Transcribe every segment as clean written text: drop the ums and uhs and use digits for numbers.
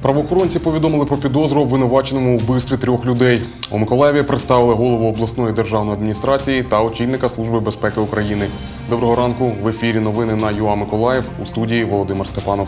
Правоохоронці повідомили про підозру обвинуваченому у вбивстві 3 людей. У Миколаєві представили голову обласної державної адміністрації та очільника Служби безпеки України. Доброго ранку. В ефірі новини на ЮА Миколаїв. У студії Володимир Степанов.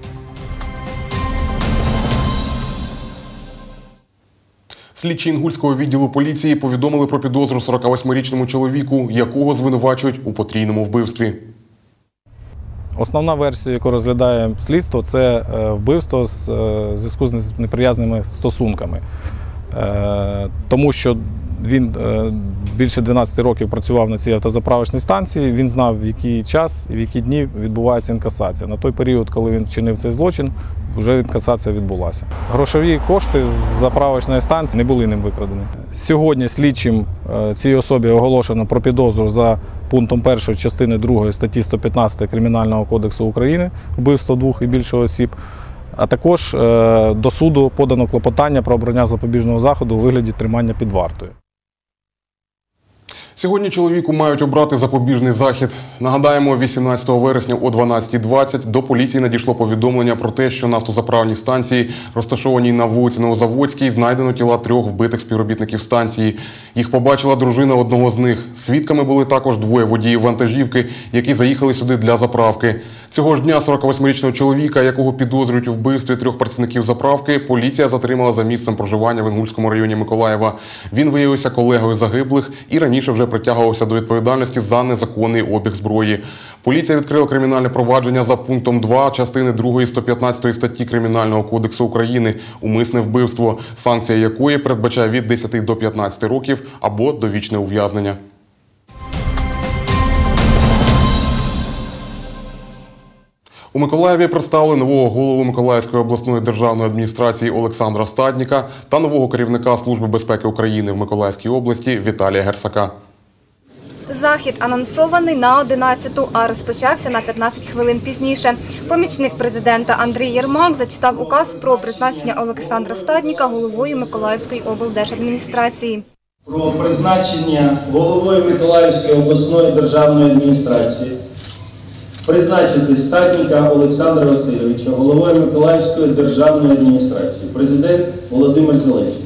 Слідчі Інгульського відділу поліції повідомили про підозру 48-річному чоловіку, якого звинувачують у потрійному вбивстві. Основна версія, яку розглядає слідство, це вбивство в зв'язку з неприязними стосунками. Тому що він більше 12 років працював на цій автозаправочній станції, він знав, в який час і в які дні відбувається інкасація. На той період, коли він вчинив цей злочин, вже інкасація відбулася. Грошові кошти з заправочної станції не були ним викрадені. Сьогодні слідчим цій особі оголошено про підозру за пунктом 1 частини 2 статті 115 Кримінального кодексу України «Вбивство 2 і більше осіб», а також до суду подано клопотання про обрання запобіжного заходу у вигляді тримання під вартою. Сьогодні чоловіку мають обрати запобіжний захід. Нагадаємо, 18 вересня о 12:20 до поліції надійшло повідомлення про те, що на автозаправній станції, розташованій на вулиці Новозаводській, знайдено тіла 3 вбитих співробітників станції. Їх побачила дружина одного з них. Свідками були також 2 водіїв вантажівки, які заїхали сюди для заправки. Цього ж дня 48-річного чоловіка, якого підозрюють у вбивстві 3 працівників заправки, поліція затримала за місцем проживання в Інгульському районі Миколаєва. Він виявився колегою загиблих і раніше вже притягувався до відповідальності за незаконний обіг зброї. Поліція відкрила кримінальне провадження за пунктом 2 частини 2 115 статті Кримінального кодексу України «Умисне вбивство», санкція якої передбачає від 10 до 15 років або довічне ув'язнення. У Миколаєві представили нового голову Миколаївської обласної державної адміністрації Олександра Стадніка та нового керівника Служби безпеки України в Миколаївській області Віталія Герсака. Захід анонсований на 11-ту, а розпочався на 15 хвилин пізніше. Помічник президента Андрій Єрмак зачитав указ про призначення Олександра Стадніка головою Миколаївської облдержадміністрації. Про призначення головою Миколаївської обласної державної адміністрації призначити Стадніка Олександра Васильовича головою Миколаївської державної адміністрації. Президент Володимир Зеленський.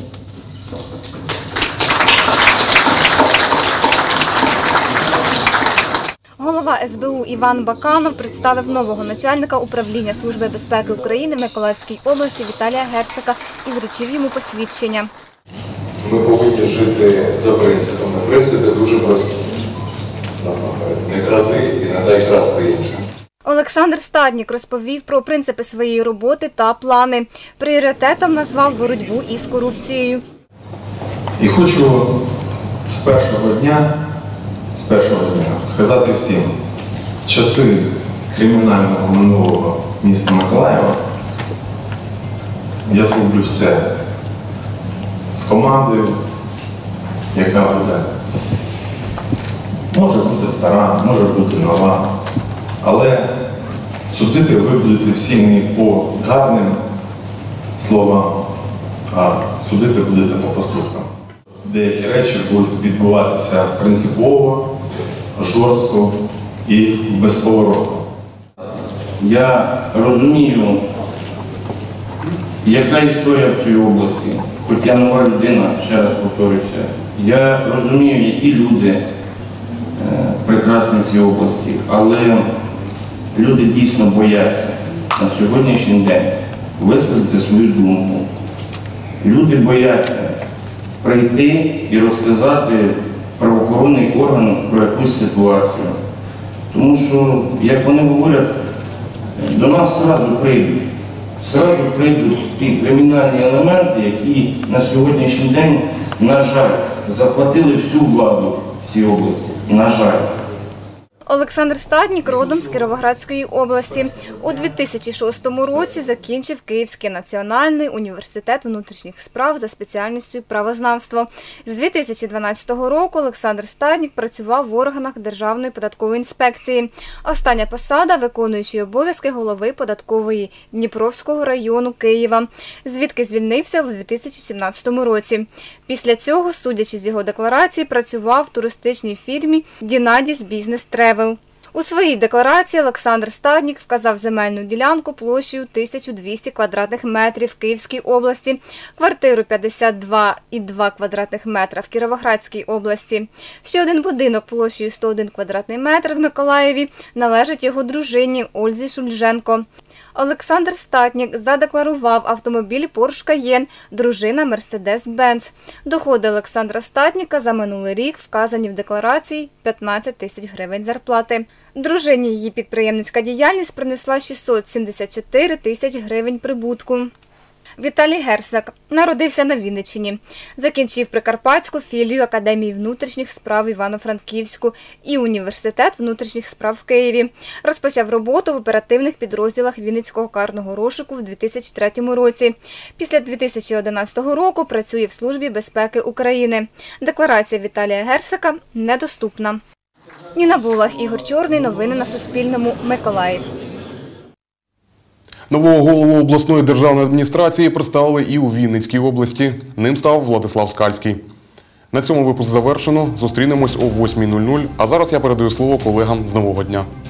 Голова СБУ Іван Баканов представив нового начальника управління Служби безпеки України в Миколаївській області Віталія Герсака і вручив йому посвідчення. Ми повинні жити за принципами. Принципи дуже прості. Насамперед, не кради і не дай красти іншим. Олександр Стаднік розповів про принципи своєї роботи та плани. Пріоритетом назвав боротьбу із корупцією. І хочу з першого дня сказати всім, часи кримінального минулого міста Миколаєва я зроблю все з командою, яка буде. Може бути стара, може бути нова, але судити ви будете всі не по гарним словам, а судити будете по поступкам. Деякі речі будуть відбуватися принципово, жорстко і безповоротно. Я розумію, яка історія в цій області, хоч я нова людина, ще раз повторюся. Я розумію, які люди прекрасні в цій області, але люди дійсно бояться на сьогоднішній день висказати свою думку. Люди бояться прийти і розказати правоохоронний орган про якусь ситуацію. Тому що, як вони говорять, до нас зразу прийдуть ті кримінальні елементи, які на сьогоднішній день, на жаль, захватили всю владу в цій області. На жаль. Олександр Стаднік родом з Кіровоградської області. У 2006 році закінчив Київський національний університет внутрішніх справ за спеціальністю правознавство. З 2012 року Олександр Стаднік працював в органах Державної податкової інспекції. Остання посада – виконуючий обов'язки голови податкової Дніпровського району Києва, звідки звільнився у 2017 році. Після цього, судячи з його декларації, працював в туристичній фірмі «Дінадіс Бізнес Тревел». У своїй декларації Олександр Статнік вказав земельну ділянку площею 1200 квадратних метрів в Київській області, квартиру 52,2 квадратних метра в Кіровоградській області. Ще один будинок площею 101 квадратний метр в Миколаєві належить його дружині Ользі Шульженко. Олександр Статнік задекларував автомобіль Porsche Cayenne, дружина Mercedes-Benz. Доходи Олександра Статніка за минулий рік вказані в декларації 15 тисяч гривень зарплати. Дружині її підприємницька діяльність принесла 674 тисяч гривень прибутку. Віталій Герсак народився на Вінниччині. Закінчив Прикарпатську філію Академії внутрішніх справ Івано-Франківську і Університет внутрішніх справ в Києві. Розпочав роботу в оперативних підрозділах Вінницького карного розшуку в 2003 році. Після 2011 року працює в Службі безпеки України. Декларація Віталія Герсака недоступна. Ніна Булах, Ігор Чорний. Новини на Суспільному. Миколаїв. Нового голову обласної державної адміністрації представили і у Вінницькій області. Ним став Владислав Скальський. На цьому випуск завершено. Зустрінемось о 8:00. А зараз я передаю слово колегам з «Нового дня».